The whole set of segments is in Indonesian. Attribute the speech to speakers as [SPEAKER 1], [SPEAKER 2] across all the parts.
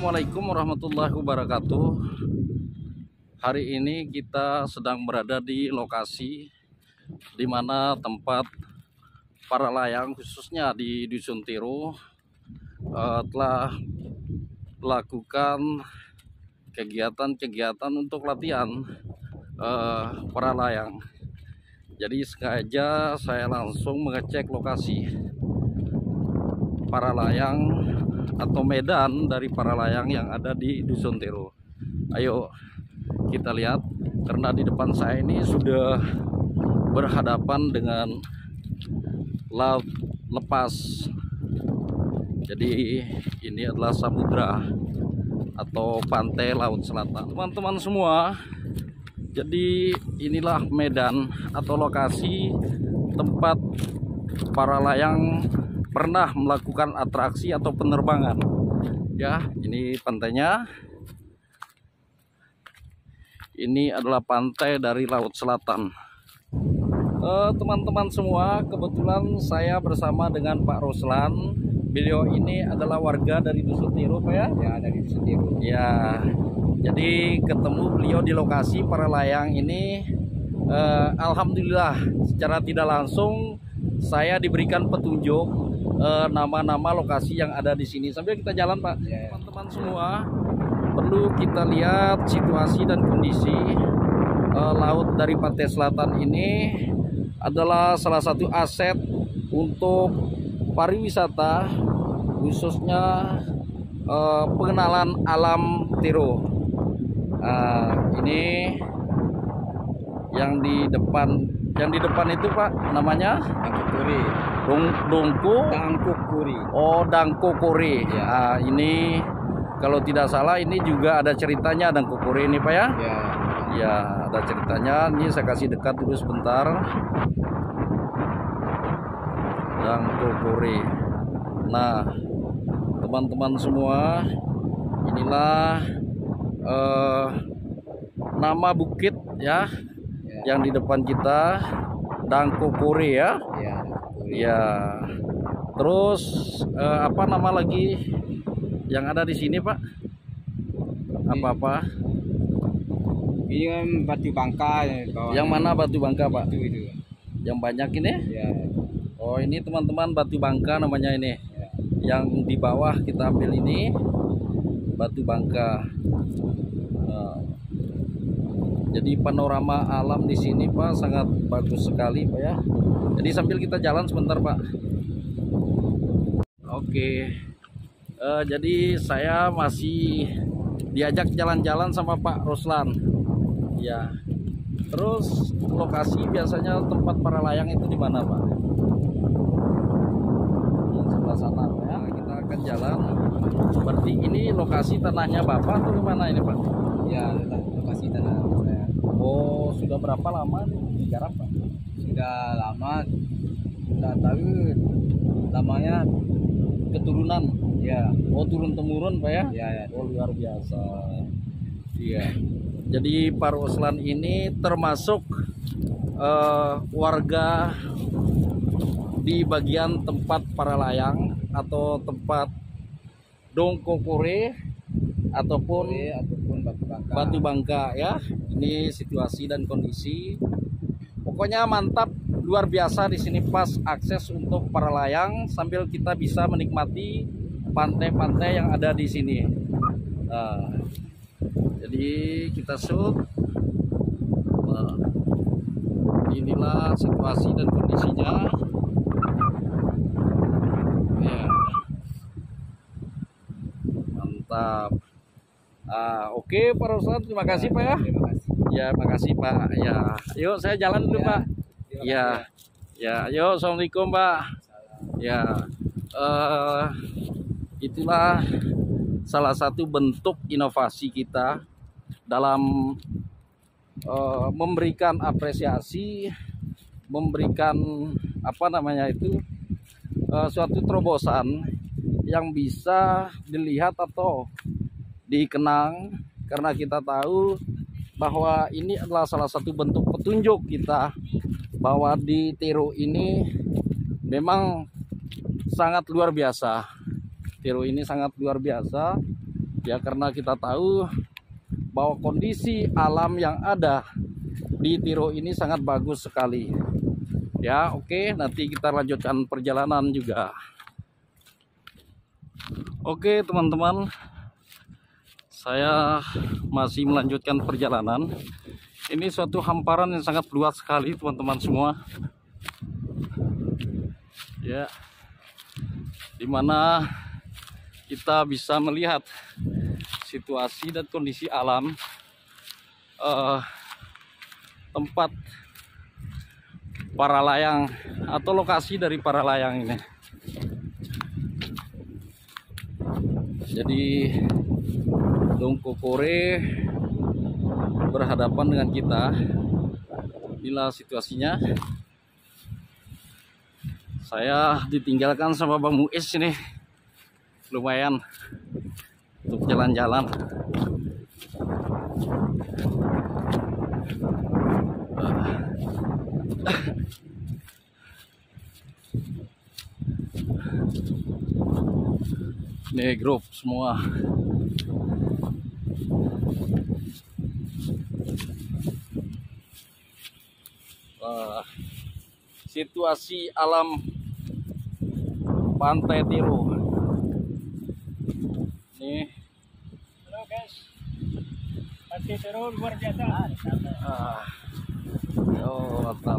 [SPEAKER 1] Assalamualaikum warahmatullahi wabarakatuh. Hari ini kita sedang berada di lokasi di mana tempat para layang khususnya di Dusun Tiru telah melakukan kegiatan-kegiatan untuk latihan para layang. Jadi sengaja saya langsung mengecek lokasi para layang atau medan dari para layang yang ada di Dusun Tiru. Ayo kita lihat, karena di depan saya ini sudah berhadapan dengan laut lepas. Jadi ini adalah samudra atau pantai laut selatan. Teman-teman semua, jadi inilah medan atau lokasi tempat para layang pernah melakukan atraksi atau penerbangan. Ya, ini pantainya. Ini adalah pantai dari laut selatan. Teman-teman semua, kebetulan saya bersama dengan Pak Ruslan. Beliau ini adalah warga dari Dusun Tiru, Pak ya?
[SPEAKER 2] Ya, dari Dusun Tiru.
[SPEAKER 1] Ya, jadi ketemu beliau di lokasi para layang ini. Alhamdulillah, secara tidak langsung saya diberikan petunjuk nama-nama lokasi yang ada di sini. Sambil kita jalan, Pak. Teman-teman semua, perlu kita lihat situasi dan kondisi laut dari pantai selatan ini adalah salah satu aset untuk pariwisata, khususnya pengenalan alam Tiru. Ini yang di depan itu, Pak, namanya
[SPEAKER 2] Dangkukuri.
[SPEAKER 1] Dangkukuri. Oh, Dangkukuri.
[SPEAKER 2] Ya.
[SPEAKER 1] Nah, ini kalau tidak salah ini juga ada ceritanya Dangkukuri ini, Pak ya?
[SPEAKER 2] Ya.
[SPEAKER 1] Ya, ada ceritanya. Ini saya kasih dekat dulu sebentar. Dangkukuri. Nah, teman-teman semua, inilah nama bukit ya, yang di depan kita, Dangkukuri ya.
[SPEAKER 2] Ya.
[SPEAKER 1] Ya. Terus apa nama lagi yang ada di sini, Pak? Apa-apa?
[SPEAKER 2] Ini kan batu bangka ya,
[SPEAKER 1] Yang mana batu bangka, Pak?
[SPEAKER 2] itu.
[SPEAKER 1] Yang banyak ini?
[SPEAKER 2] Ya.
[SPEAKER 1] Oh, ini teman-teman batu bangka namanya ini.
[SPEAKER 2] Ya.
[SPEAKER 1] Yang di bawah kita ambil ini batu bangka. Nah, jadi panorama alam di sini, Pak, sangat bagus sekali, Pak ya. Jadi sambil kita jalan sebentar, Pak. Oke. Jadi saya masih diajak jalan-jalan sama Pak Ruslan. Ya. Terus lokasi biasanya tempat para layang itu di mana, Pak? Di sebelah sana, Pak ya. Kita akan jalan. Seperti ini lokasi tanahnya Bapak atau gimana ini, Pak?
[SPEAKER 2] Ya, lokasi tanah saya.
[SPEAKER 1] Oh, sudah berapa lama digarap, Pak?
[SPEAKER 2] Sudah lama, sudah tahu lamanya.
[SPEAKER 1] Keturunan.
[SPEAKER 2] Ya.
[SPEAKER 1] Oh, turun temurun, Pak ya?
[SPEAKER 2] Ya.
[SPEAKER 1] Oh, luar biasa. Iya. Jadi Pak Ruslan ini termasuk warga di bagian tempat para layang atau tempat Dangkukuri ataupun batu bangka ya. Ini situasi dan kondisi. Pokoknya mantap, luar biasa di sini, pas akses untuk para layang sambil kita bisa menikmati pantai-pantai yang ada di sini. Nah, jadi kita shoot. Nah, inilah situasi dan kondisinya. Ya, mantap. Oke, Pak Ruslan, terima kasih, Pak ya.
[SPEAKER 2] Terima kasih.
[SPEAKER 1] Ya, makasih, Pak. Ya, yuk saya jalan dulu, Pak. Ya, ya, yuk, assalamualaikum, Pak. Ya, itulah salah satu bentuk inovasi kita dalam memberikan apresiasi, memberikan apa namanya itu suatu terobosan yang bisa dilihat atau dikenang, karena kita tahu bahwa ini adalah salah satu bentuk petunjuk kita bahwa di Tiru ini memang sangat luar biasa. Tiru ini sangat luar biasa Ya, karena kita tahu bahwa kondisi alam yang ada di Tiro ini sangat bagus sekali. Ya, oke, nanti kita lanjutkan perjalanan juga. Oke, teman-teman, saya masih melanjutkan perjalanan. Ini suatu hamparan yang sangat luas sekali, teman-teman semua. Ya, dimana kita bisa melihat situasi dan kondisi alam tempat para layang atau lokasi dari para layang ini. Jadi Dongkokore berhadapan dengan kita. Inilah situasinya. Saya ditinggalkan sama Bang Muiz ini, lumayan untuk jalan-jalan. Ini grup semua. Situasi alam Pantai Tiro. Nih.
[SPEAKER 2] Halo guys, Pantai Tiro luar biasa.
[SPEAKER 1] Oh, mantap.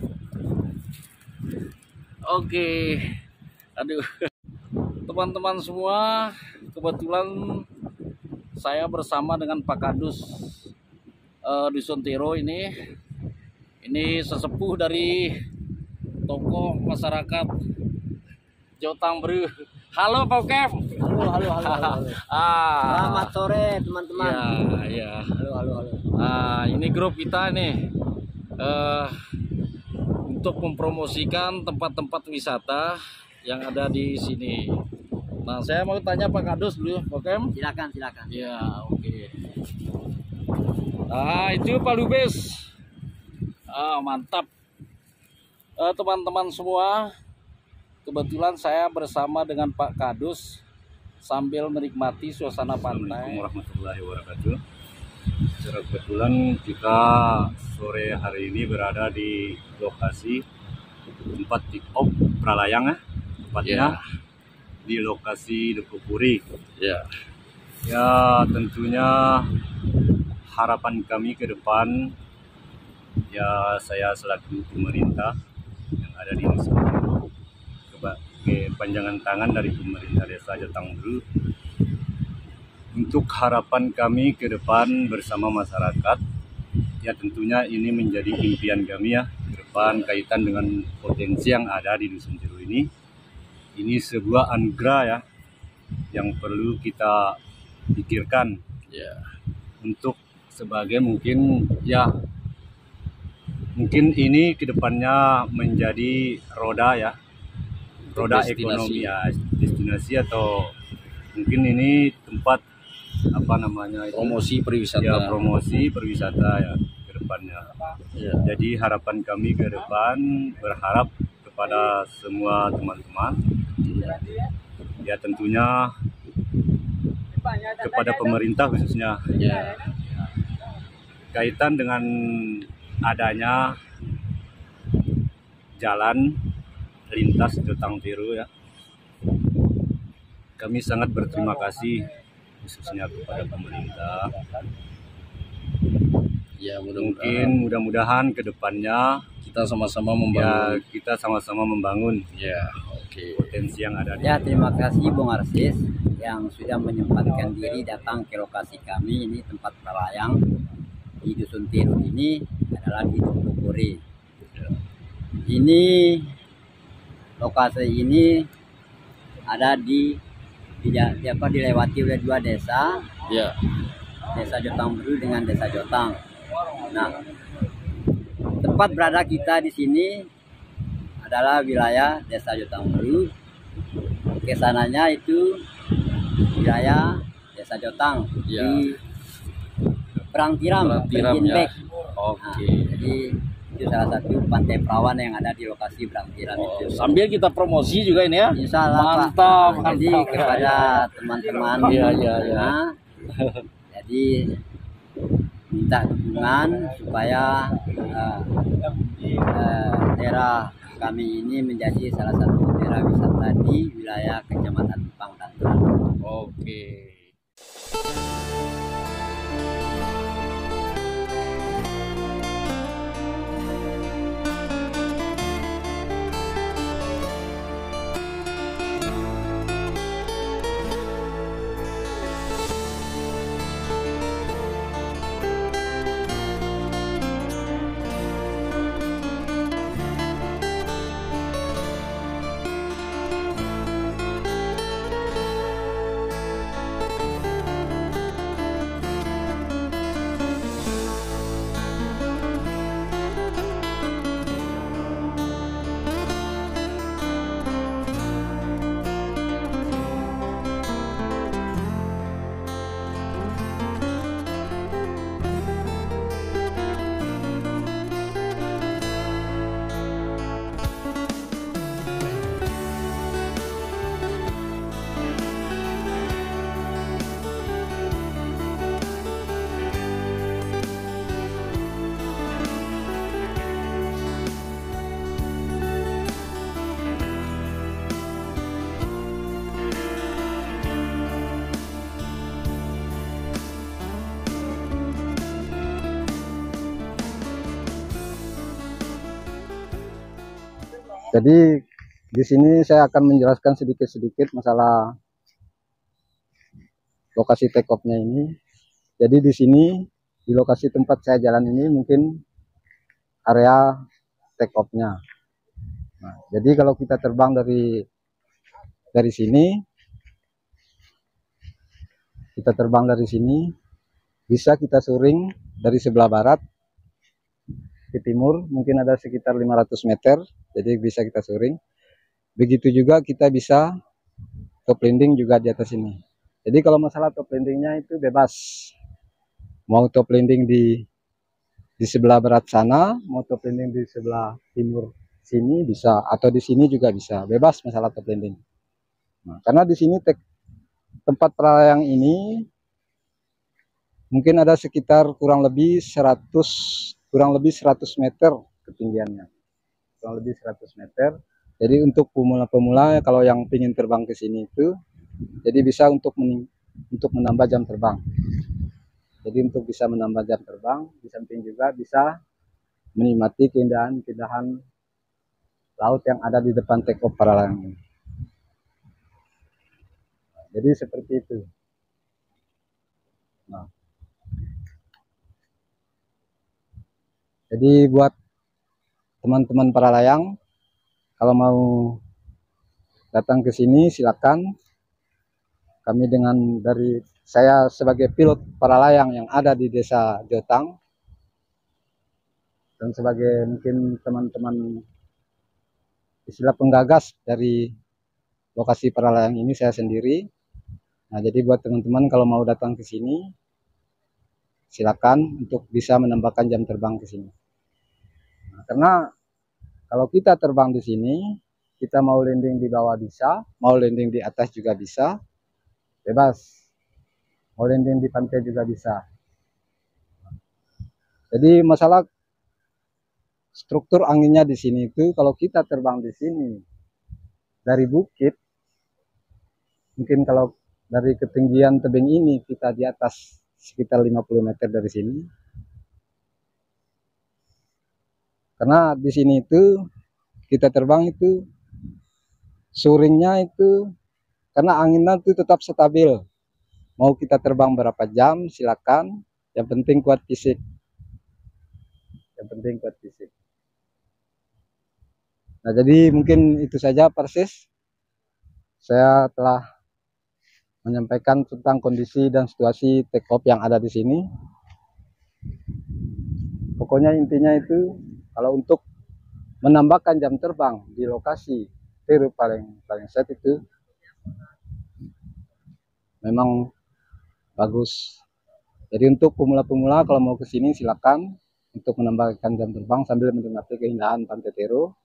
[SPEAKER 1] Oke. Aduh. Teman-teman semua, kebetulan saya bersama dengan Pak Kadus Dusun Tiro ini. Ini sesepuh dari tokoh masyarakat Jotang Bru. Halo Pak Kem.
[SPEAKER 2] Halo. Selamat sore teman-teman.
[SPEAKER 1] Ya.
[SPEAKER 2] Halo.
[SPEAKER 1] Ini grup kita nih untuk mempromosikan tempat-tempat wisata yang ada di sini. Nah, saya mau tanya Pak Kadus dulu, Pak Kem.
[SPEAKER 2] Silakan.
[SPEAKER 1] Ya, oke. Itu Pak Lubes. Mantap. Teman-teman semua, kebetulan saya bersama dengan Pak Kadus sambil menikmati suasana pantai.
[SPEAKER 3] Assalamualaikum warahmatullahi wabarakatuh. Secara kebetulan kita sore hari ini berada di lokasi tempat pick up pralayang, tepatnya di lokasi Dongkokore. Ya, tentunya harapan kami ke depan, ya saya selaku pemerintah yang ada di Nusantara, kepanjangan tangan dari pemerintah desa Jotang Bru, untuk harapan kami ke depan bersama masyarakat, ya tentunya ini menjadi impian kami ya ke depan kaitan dengan potensi yang ada di Dusun Tiro ini. Ini sebuah anugerah ya yang perlu kita pikirkan untuk sebagai mungkin ini kedepannya menjadi roda ekonomi ya, destinasi atau mungkin ini tempat
[SPEAKER 1] promosi pariwisata.
[SPEAKER 3] Ya, promosi pariwisata ya ke depannya. Jadi harapan kami ke depan berharap kepada semua teman-teman, ya tentunya kepada pemerintah khususnya, kaitan dengan adanya jalan lintas Jotang Tiro ya. Kami sangat berterima kasih khususnya kepada pemerintah.
[SPEAKER 1] Ya,
[SPEAKER 3] mudah-mudahan ke depannya
[SPEAKER 1] kita sama-sama membangun.
[SPEAKER 3] Ya, kita sama-sama membangun.
[SPEAKER 1] Ya, oke.
[SPEAKER 3] Potensi yang ada.
[SPEAKER 2] Ya, terima kasih Bung Arsis yang sudah menyempatkan diri datang ke lokasi kami. Ini tempat pralayang di Dusun Tiro ini adalah di Dongkokore. Ini lokasi ini ada dilewati oleh dua desa.
[SPEAKER 1] Ya.
[SPEAKER 2] Desa Jotang Bru dengan Desa Jotang. Nah, tempat berada kita di sini adalah wilayah Desa Jotang Bru. Kesananya itu wilayah Desa Jotang di Perang Tiram,
[SPEAKER 1] ya.
[SPEAKER 2] Oke.
[SPEAKER 1] Oke.
[SPEAKER 2] Nah, jadi Itu salah satu pantai perawan yang ada di lokasi Brangtiran itu.
[SPEAKER 1] Sambil kita promosi juga ini ya.
[SPEAKER 2] Insya Allah,
[SPEAKER 1] Mantap,
[SPEAKER 2] Pak. Jadi
[SPEAKER 1] mantap.
[SPEAKER 2] kepada teman-teman,
[SPEAKER 1] Iya, iya, iya.
[SPEAKER 2] jadi minta dukungan supaya daerah kami ini menjadi salah satu daerah wisata di wilayah Kecamatan Kupang dan Turan.
[SPEAKER 1] Oke.
[SPEAKER 4] Jadi di sini saya akan menjelaskan sedikit-sedikit masalah lokasi take off-nya ini. Jadi di sini di lokasi tempat saya jalan ini mungkin area take off-nya. Nah, jadi kalau kita terbang dari sini, bisa kita touring dari sebelah barat ke timur, mungkin ada sekitar 500 meter, jadi bisa kita touring. Begitu juga kita bisa top landing juga di atas ini. Jadi kalau masalah top landingnya itu bebas, mau top landing di sebelah barat sana, mau top landing di sebelah timur sini bisa, atau di sini juga bisa, bebas masalah top landing. Nah, karena di sini tempat pralayang ini mungkin ada sekitar kurang lebih 100 meter ketinggiannya, kurang lebih 100 meter. Jadi untuk pemula-pemula kalau yang ingin terbang ke sini itu, jadi bisa untuk menambah jam terbang. Jadi untuk bisa menambah jam terbang, di samping juga bisa menikmati keindahan laut yang ada di depan take off Paralayang ini. Jadi seperti itu. Nah, jadi buat teman-teman paralayang, kalau mau datang ke sini silakan. Kami dari saya sebagai pilot paralayang yang ada di Desa Jotang, dan sebagai mungkin teman-teman istilah penggagas dari lokasi paralayang ini saya sendiri. Nah, jadi buat teman-teman kalau mau datang ke sini silakan untuk bisa menambahkan jam terbang ke sini. Nah, karena kalau kita terbang di sini, kita mau landing di bawah bisa, mau landing di atas juga bisa, bebas. Mau landing di pantai juga bisa. Jadi masalah struktur anginnya di sini itu, kalau kita terbang di sini dari bukit, mungkin kalau dari ketinggian tebing ini kita di atas sekitar 50 meter dari sini. Karena di sini itu kita terbang itu soaringnya itu karena anginnya itu tetap stabil. Mau kita terbang berapa jam silakan, yang penting kuat fisik. Yang penting kuat fisik. Nah, jadi mungkin itu saja Persis. Saya telah menyampaikan tentang kondisi dan situasi take off yang ada di sini. Pokoknya intinya itu kalau untuk menambahkan jam terbang di lokasi Tiru paling set itu memang bagus. Jadi untuk pemula-pemula kalau mau ke sini silakan. untuk menambahkan jam terbang sambil menikmati keindahan Pantai Tero.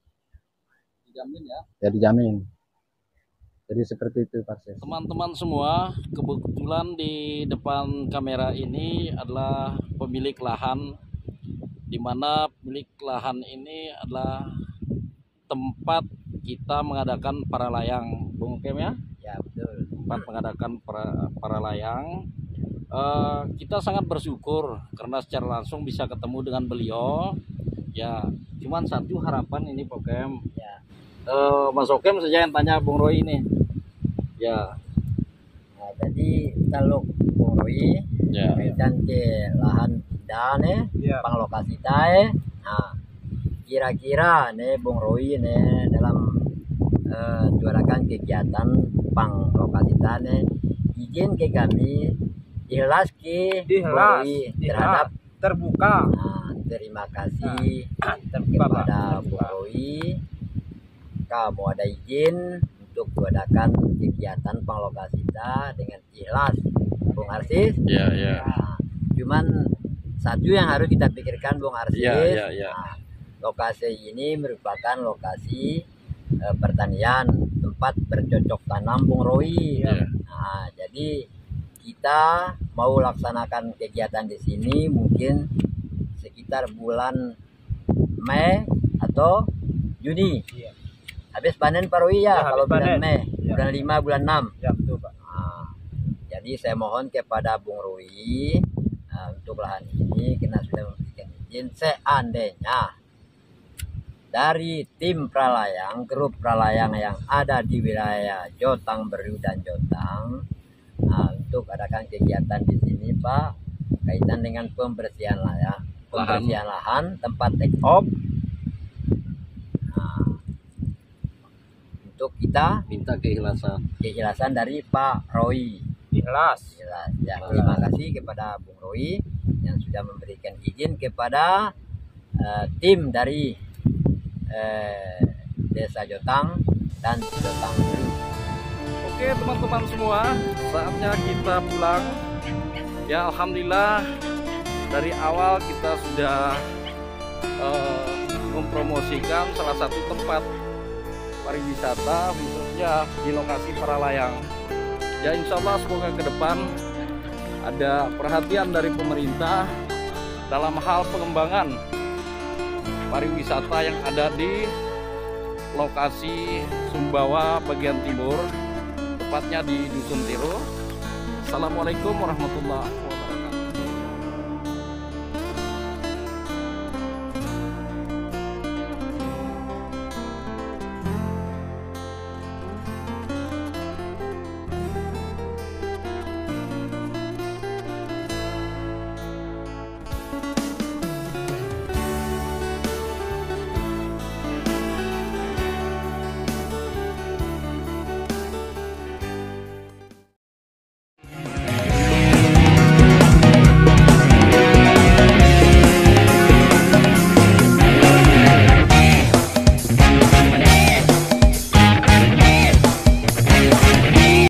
[SPEAKER 1] Dijamin ya.
[SPEAKER 4] Ya dijamin. Jadi seperti itu Pak.
[SPEAKER 1] Teman-teman semua, kebetulan di depan kamera ini adalah pemilik lahan, di mana pemilik lahan ini adalah tempat kita mengadakan para layang, Bung Kem ya?
[SPEAKER 2] Ya betul.
[SPEAKER 1] Tempat mengadakan para layang. Kita sangat bersyukur karena secara langsung bisa ketemu dengan beliau. Ya, cuman satu harapan ini Pak Kem.
[SPEAKER 2] Ya.
[SPEAKER 1] Mas Okem saja yang tanya Bung Roy ini. Ya.
[SPEAKER 2] Nah, jadi kalau Bung Roy
[SPEAKER 1] Ya.
[SPEAKER 2] berkaitan ke lahan kita nih, pang lokasi tae. Nah, kira-kira nih Bung Roy nih dalam juarakan kegiatan pang lokasi tae nih, izin ke kami ikhlas ke Bung Roy terhadap
[SPEAKER 5] terbuka.
[SPEAKER 2] Nah, terima kasih kepada Bung Roy. Kamu ada izin untuk mengadakan kegiatan panglokasita dengan ikhlas, Bung Arsis.
[SPEAKER 1] Ya.
[SPEAKER 2] Nah, cuman satu yang harus kita pikirkan, Bung Arsis.
[SPEAKER 1] Ya.
[SPEAKER 2] Nah, lokasi ini merupakan lokasi pertanian, tempat bercocok tanam, Bung Roy.
[SPEAKER 1] Ya.
[SPEAKER 2] Nah, jadi kita mau laksanakan kegiatan di sini mungkin sekitar bulan Mei atau Juni. Habis panen Pak Roy ya, kalau bulan Mei, bulan 5, bulan 6.
[SPEAKER 5] Ya betul Pak.
[SPEAKER 2] Nah, jadi saya mohon kepada Bung Roy untuk lahan ini karena sudah memberikan izin, seandainya dari tim pralayang, grup pralayang yang ada di wilayah Jotang, Beru dan Jotang, untuk adakan kegiatan di sini Pak, kaitan dengan pembersihan lahan, tempat take off. Untuk kita
[SPEAKER 1] Minta keikhlasan
[SPEAKER 2] dari Pak Roy.
[SPEAKER 5] Ikhlas.
[SPEAKER 2] Ya, terima kasih kepada Bung Roy yang sudah memberikan izin kepada tim dari Desa Jotang dan Jotang Beru.
[SPEAKER 1] Oke teman-teman semua, saatnya kita pulang. Ya alhamdulillah dari awal kita sudah mempromosikan salah satu tempat pariwisata khususnya di lokasi para layang. Ya insya Allah semoga ke depan ada perhatian dari pemerintah dalam hal pengembangan pariwisata yang ada di lokasi Sumbawa bagian timur, tepatnya di Dusun Tero. Assalamualaikum warahmatullahi wabarakatuh.